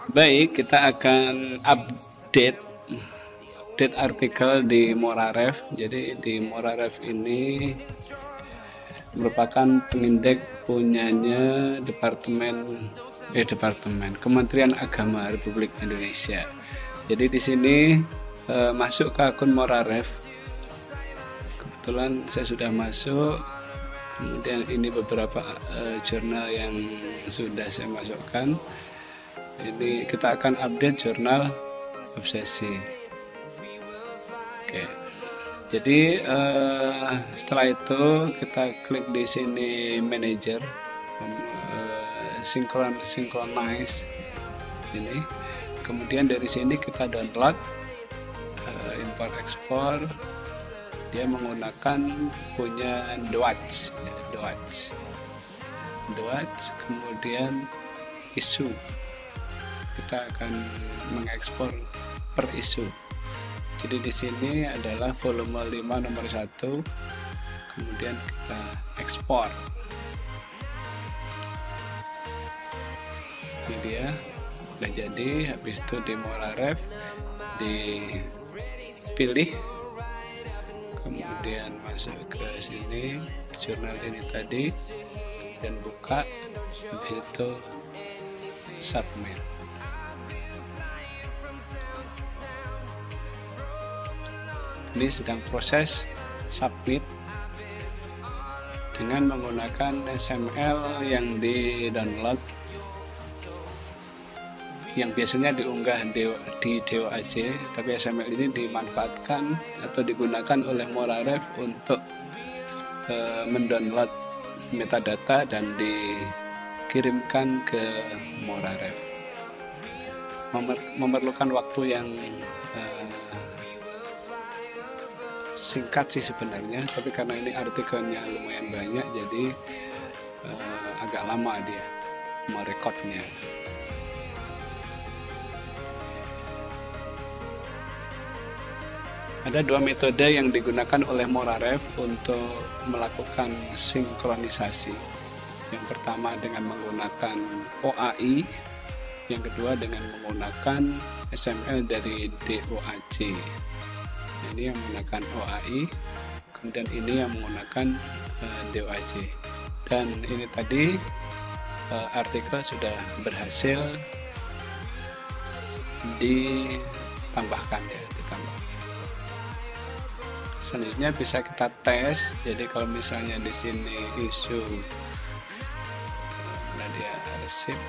Baik, kita akan update artikel di Moraref. Jadi di Moraref ini merupakan pengindeks punyanya Departemen Kementerian Agama Republik Indonesia. Jadi di sini masuk ke akun Moraref. Kebetulan saya sudah masuk. Kemudian ini beberapa jurnal yang sudah saya masukkan. Ini kita akan update jurnal obsesi. Oke. Jadi setelah itu kita klik di sini manager, synchronize ini. Kemudian dari sini kita download, import export. Dia menggunakan punya Dwatch, kemudian isu. Kita akan mengekspor per isu. Jadi di sini adalah volume 5 nomor 1. Kemudian kita ekspor. Ini dia udah jadi. Habis itu di Moraref dipilih, kemudian masuk ke sini jurnal ini tadi dan buka. Habis itu submit. Ini sedang proses submit dengan menggunakan XML yang di download, yang biasanya diunggah di DOAJ, tapi XML ini dimanfaatkan atau digunakan oleh Moraref untuk mendownload metadata dan dikirimkan ke Moraref. Memerlukan waktu yang singkat sih sebenarnya, tapi karena ini artikelnya lumayan banyak, jadi agak lama dia merekodnya. Ada dua metode yang digunakan oleh Moraref untuk melakukan sinkronisasi. Yang pertama dengan menggunakan OAI, yang kedua dengan menggunakan XML dari DOAJ. Ini yang menggunakan OAI, kemudian ini yang menggunakan DOAJ. Dan ini tadi artikel sudah berhasil ditambahkan ya, Selanjutnya bisa kita tes. Jadi kalau misalnya di sini isu dia arsip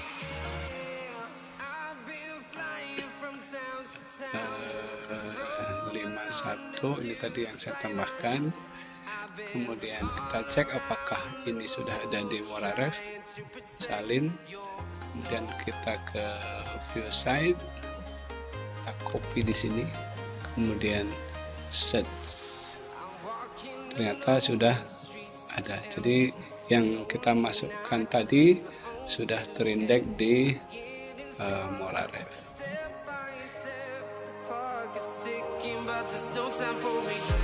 51, ini tadi yang saya tambahkan. Kemudian kita cek apakah ini sudah ada di Moraref, salin. Kemudian kita ke view site, kita copy di sini, kemudian search. Ternyata sudah ada. Jadi yang kita masukkan tadi sudah terindeks di Moraref. But there's no time for me.